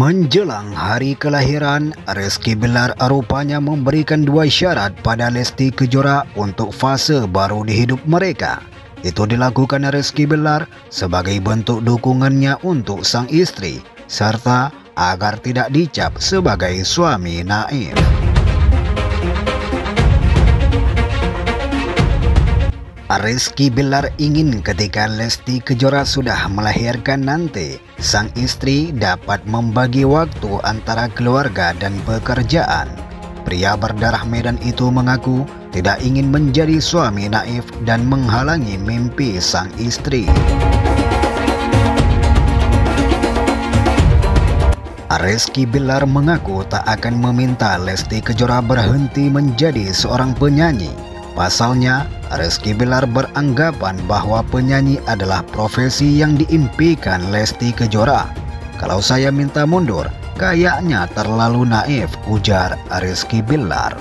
Menjelang hari kelahiran, Rizky Bilar rupanya memberikan 2 syarat pada Lesti Kejora untuk fase baru di hidup mereka. Itu dilakukan Rizky Bilar sebagai bentuk dukungannya untuk sang istri, serta agar tidak dicap sebagai suami naif. Rizky Bilar ingin ketika Lesti Kejora sudah melahirkan nanti, sang istri dapat membagi waktu antara keluarga dan pekerjaan. Pria berdarah Medan itu mengaku tidak ingin menjadi suami naif dan menghalangi mimpi sang istri. Rizky Bilar mengaku tak akan meminta Lesti Kejora berhenti menjadi seorang penyanyi. Pasalnya, Rizky Bilar beranggapan bahwa penyanyi adalah profesi yang diimpikan Lesti Kejora. Kalau saya minta mundur, kayaknya terlalu naif, ujar Rizky Bilar.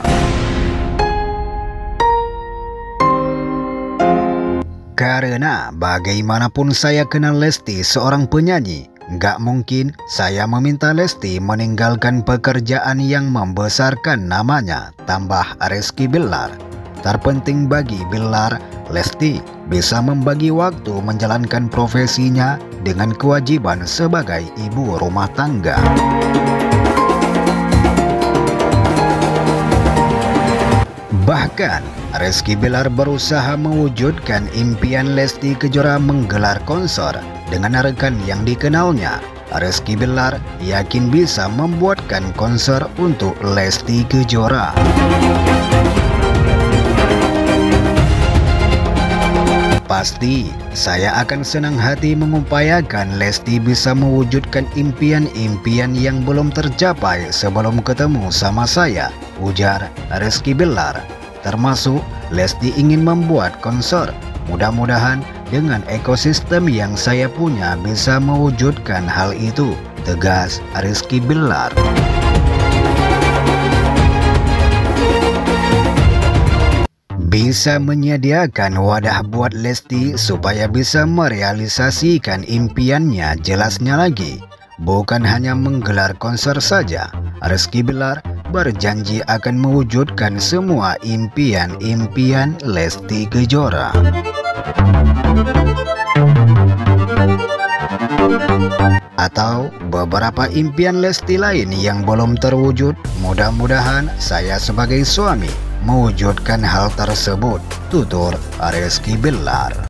Karena bagaimanapun saya kenal Lesti seorang penyanyi, nggak mungkin saya meminta Lesti meninggalkan pekerjaan yang membesarkan namanya, tambah Rizky Bilar. Terpenting bagi Bilar, Lesti bisa membagi waktu menjalankan profesinya dengan kewajiban sebagai ibu rumah tangga. Bahkan, Rizky Bilar berusaha mewujudkan impian Lesti Kejora menggelar konser dengan rekan yang dikenalnya. Rizky Bilar yakin bisa membuatkan konser untuk Lesti Kejora. Pasti, saya akan senang hati mengupayakan Lesti bisa mewujudkan impian-impian yang belum tercapai sebelum ketemu sama saya, ujar Rizky Bilar. Termasuk Lesti ingin membuat konser. Mudah-mudahan dengan ekosistem yang saya punya bisa mewujudkan hal itu, tegas Rizky Bilar. Bisa menyediakan wadah buat Lesti supaya bisa merealisasikan impiannya, jelasnya lagi. Bukan hanya menggelar konser saja, Rizky Bilar berjanji akan mewujudkan semua impian-impian Lesti Kejora. Atau beberapa impian Lesti lain yang belum terwujud, mudah-mudahan saya sebagai suami mewujudkan hal tersebut, tutur Rizky Bilar.